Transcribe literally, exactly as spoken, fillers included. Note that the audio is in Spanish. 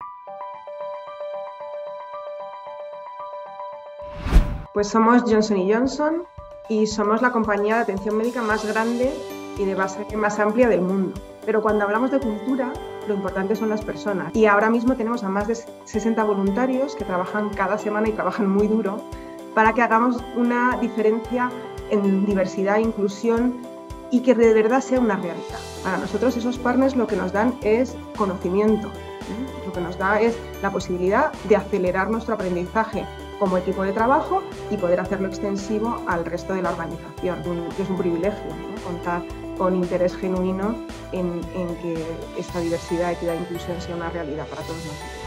Pues somos Johnson y Johnson y somos la compañía de atención médica más grande y de base más amplia del mundo. Pero cuando hablamos de cultura, lo importante son las personas. Y ahora mismo tenemos a más de sesenta voluntarios que trabajan cada semana y trabajan muy duro para que hagamos una diferencia en diversidad e inclusión y que de verdad sea una realidad. Para nosotros esos partners lo que nos dan es conocimiento, ¿eh? Lo que nos da es la posibilidad de acelerar nuestro aprendizaje como equipo de trabajo y poder hacerlo extensivo al resto de la organización. Es un privilegio, ¿no? Contar con interés genuino en, en que esta diversidad, equidad e inclusión sea una realidad para todos nosotros.